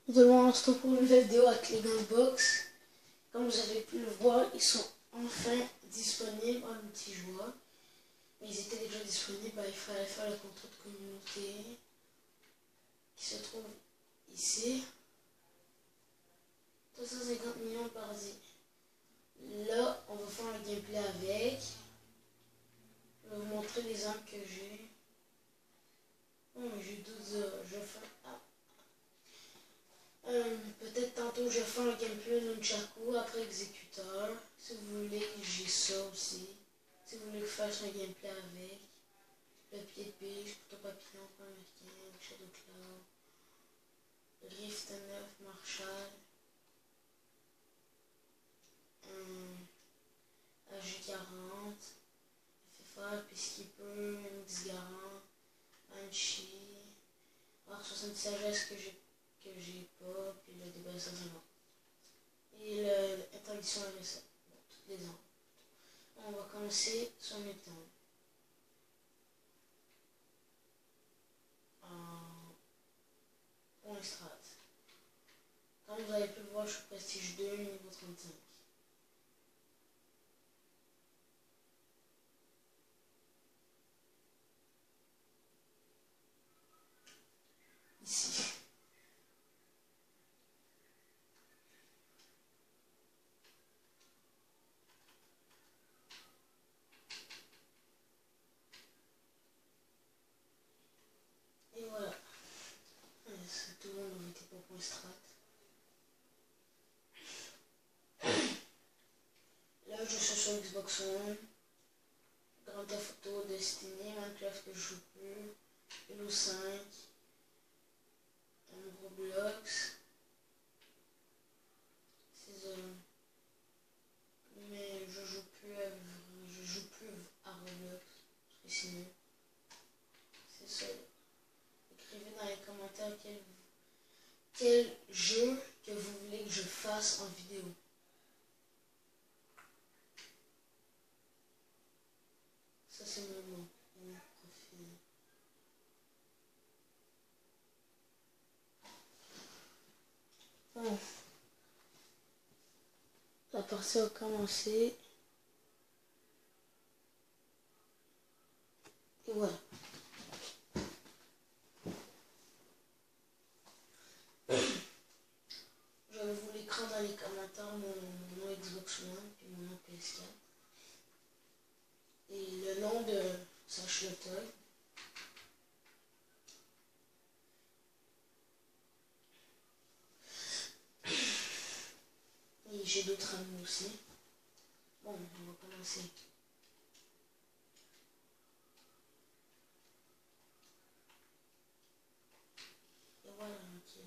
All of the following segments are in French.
De loin, on se retrouve pour une nouvelle vidéo avec les Gunbox. Comme vous avez pu le voir, ils sont enfin disponibles en multijoueur. Mais ils étaient déjà disponibles, il fallait faire le contrat de communauté qui se trouve ici. 250 millions par dit. Là, on va faire un gameplay avec. Je vais vous montrer les armes que j'ai. Oh, mais j'ai 12 heures. Je vais faire... peut-être tantôt je vais faire un gameplay Nunchaku après exécuteur. Si vous voulez, j'ai ça aussi. Si vous voulez que je fasse un gameplay avec. Le pied de biche, couteau papillon, point américain, Shadow Cloud, Rift 9, Marshall, AG40, FFR, Peacekeeper, MX Garant, Banshee, R60 sagesse que j'ai pas, puis le DBS 150. Et l'interdiction RSA. Bon, toutes les armes. On va commencer sur mes temps. Point strat. Comme vous avez pu le voir, je suis prestige 2, niveau 35. Ici. Et voilà. Tout le monde a voté pour point strat. Là, je suis sur Xbox One. Grand Theft Auto, Destiny, Minecraft que je joue plus, Halo 5, Roblox. Mais je joue plus à Roblox. Parce que sinon, c'est ça. Écrivez dans les commentaires quel jeu que vous voulez que je fasse en vidéo. Ça, c'est mon nom, mon profil. Bon. La partie a commencé. Et voilà. Je vais vous l'écran dans les commentaires mon Xbox One et mon nom PS4. Et le nom de Sachlotoy. Et j'ai d'autres amis aussi. Bon, on va commencer. Et voilà, ok.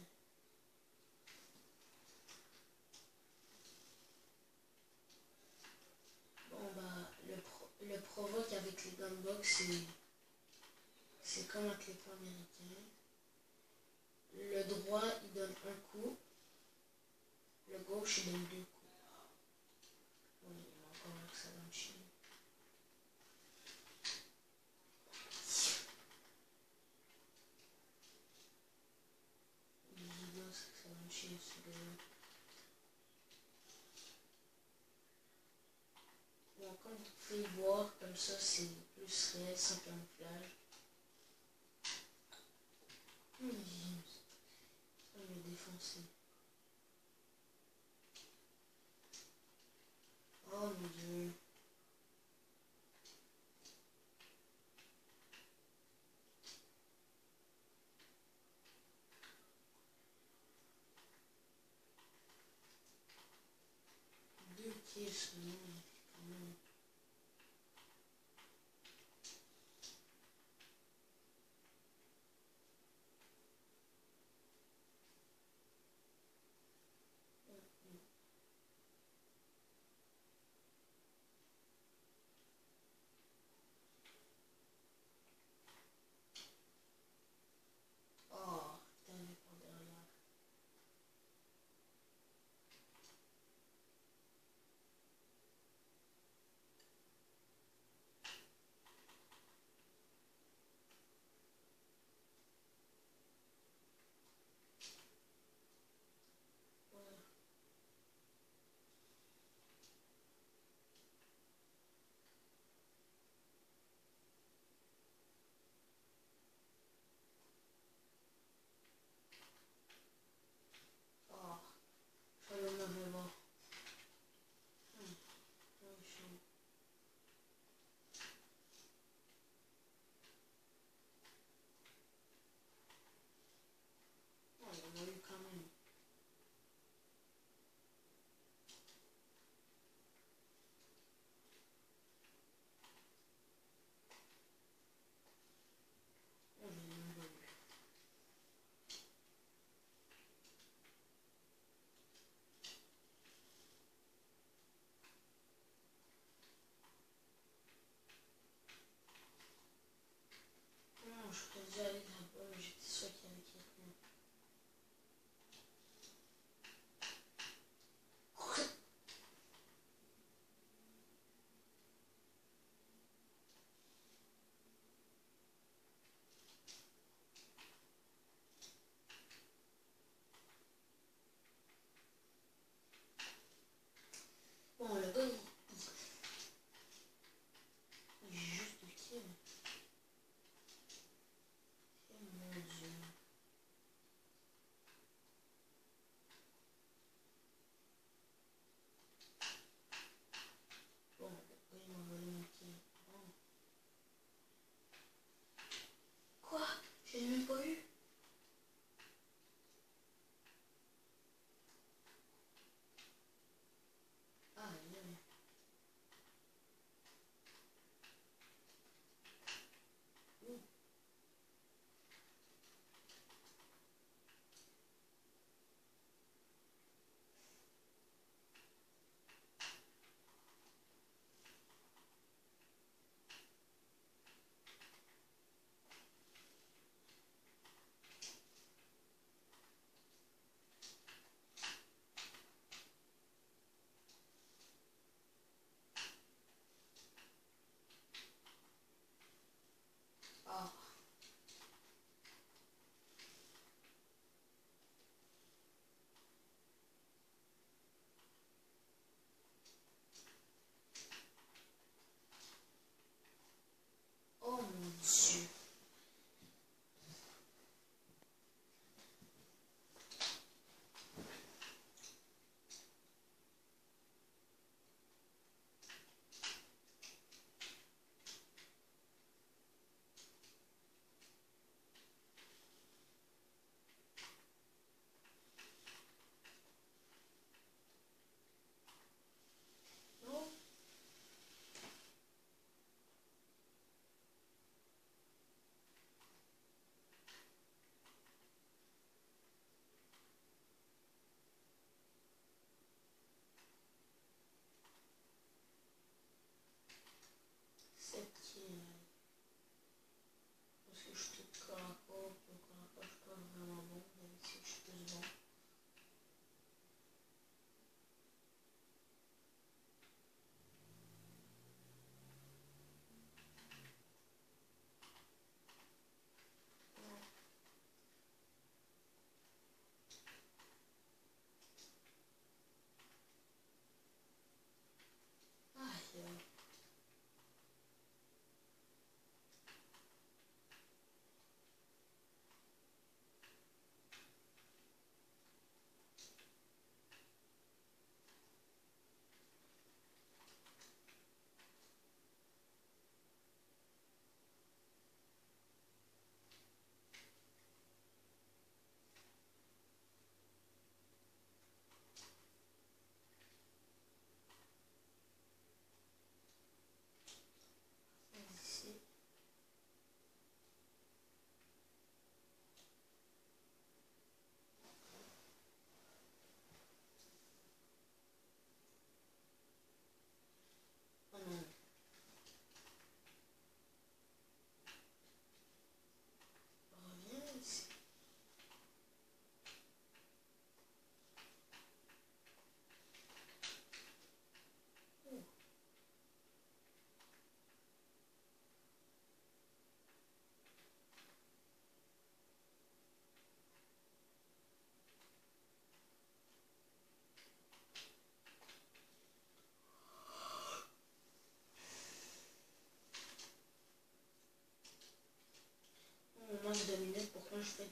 Bon, bah, le provoque avec les gunbox, c'est comme avec les points américains. Le droit, il donne un coup. Le gauche, il donne 2 coups. Bon, il va encore voir que ça donne chier. Ça donne chier, celui-là. Bon, comme vous pouvez le voir, comme ça, c'est plus réel, sans camouflage. Ça me défoncé. Oh mon dieu. Deux kills seulement, quand même.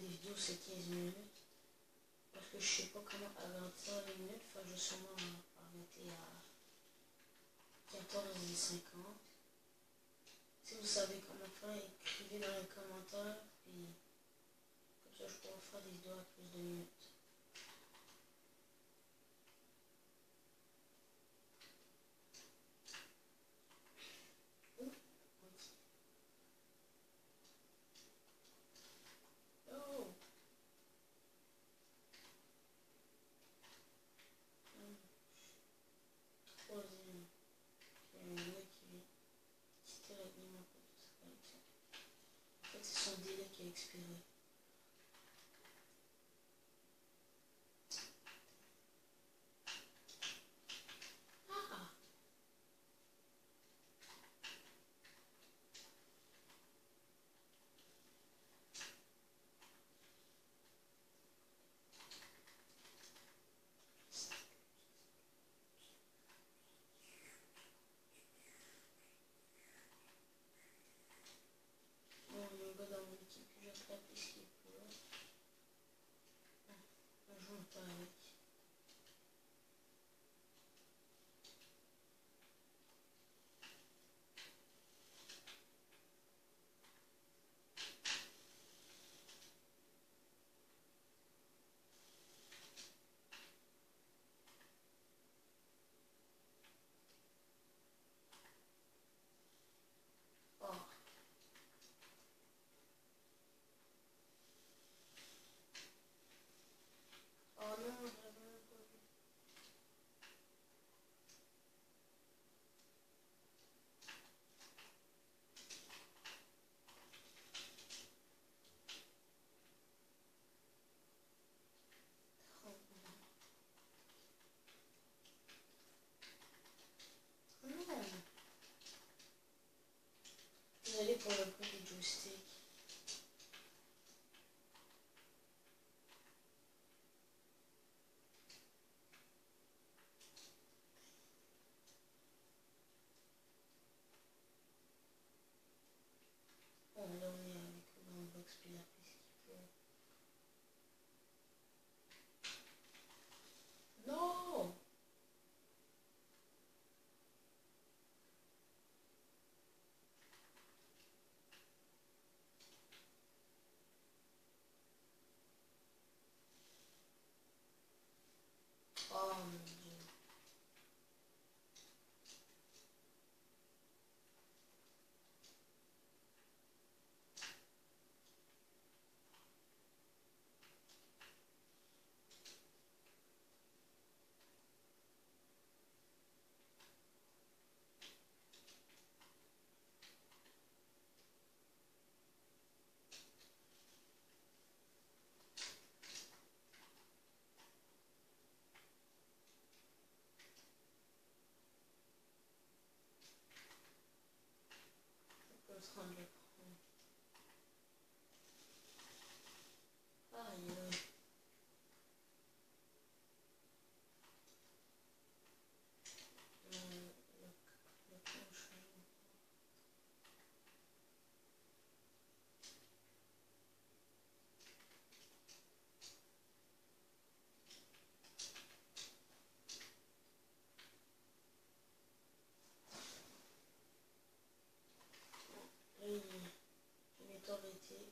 des vidéos c'est 15 minutes. Parce que je sais pas comment agrandir les minutes. Enfin, je vais sûrement arrêter à 14h50. Si vous savez comment faire, écrivez dans les commentaires. Puis comme ça, je pourrai faire des vidéos à plus de minutes. Oh! Troisième. Il y a un gars qui quitter la game à cause de sa connexion. En fait, c'est son délai qui a expiré. Ah! Bon, il y a un gars dans mon équipe que j'ai tapé ce qu'il peut. On joue pas avec. Oh! Oh non, j'avais même pas vu. Oh non! Désolé pour le bruit du joystick. Bon, là on est avec le grand box puis il a fait ce qu'il peut. Non! Oh mon dieu. On peut se rendre le prendre. Aïe aïe. Le planche. Là, il est arrêté.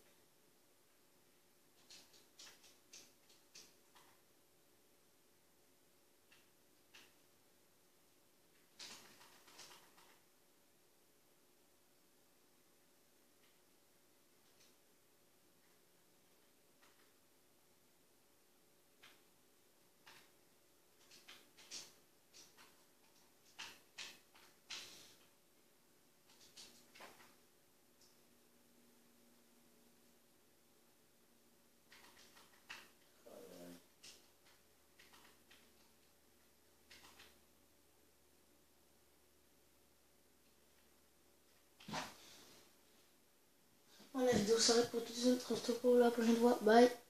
Oh là là. Bon, la vidéo s'arrête pour tout de suite. Reste pour la prochaine fois. Bye.